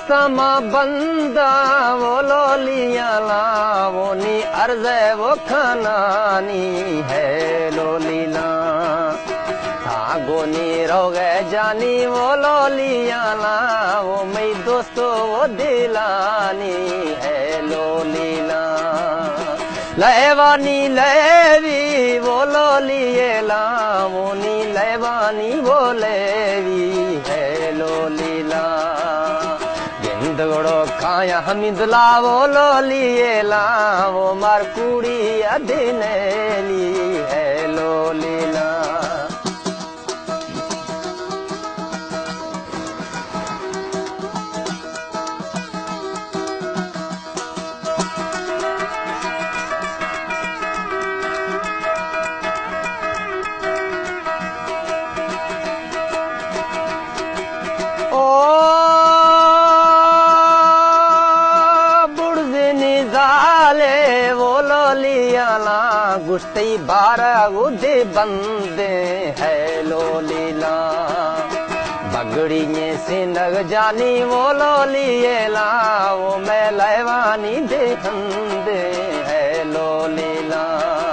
समा बंदा वो लोलिया लावो नी अर्ज वो खनानी है लोलीला गोनी रोगे जानी वो लोलिया लावो मई दोस्तों वो दिलानी है लोलीला लेवानी लेवी वो लोलिए लावो नी लेवानी वो लेवी है लोलीला गिंदगड़ो खाया हमिदला वो लोलिए लावो मार कुड़ी अदिनेली है लोलीला गुस्ती बारह उदे बंदे है लोलीला बगड़ी में सिंदग जानी वो लोलिए लाओ मैं लेवानी दे हंदे है लोलीला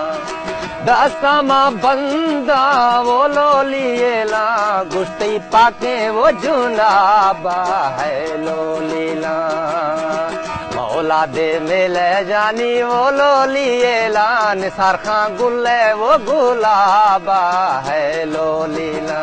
दसमा बंदा वो लोलिए ला गुस्ती पाके वो जुनाबा है लोलीला मौला दे मेले जानी वो लोलिए ला निसार खां गुल्ले वो गुलाबा है लोलीला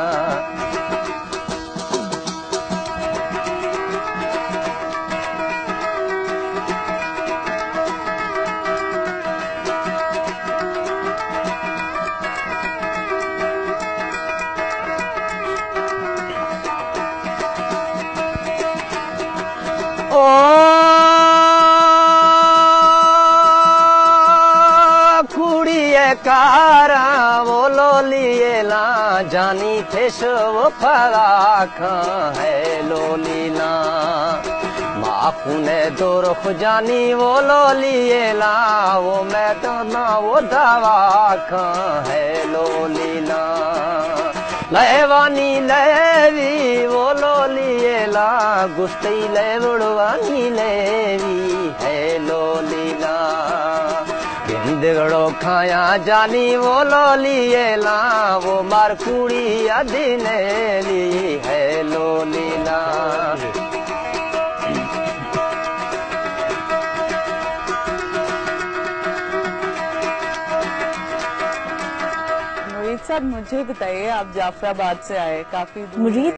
कारा वो लोलिए ला जानी थे वो फराखा है लोलीला माफूने दोरख जानी वो लोलिए ला वो मैं तो ना वो दवा खा है लोलीला लेवानी लेवी वो लोलिए ला गुस्ती ले बुड़वानी लेवी है लोलीला गिंदगड़ो खाया जानी वो लोलिए ला वो मार कुड़ी अदिनेली है लोलीला मुरीद साहब मुझे बताइए, आप जाफराबाद से आए, काफी दूर।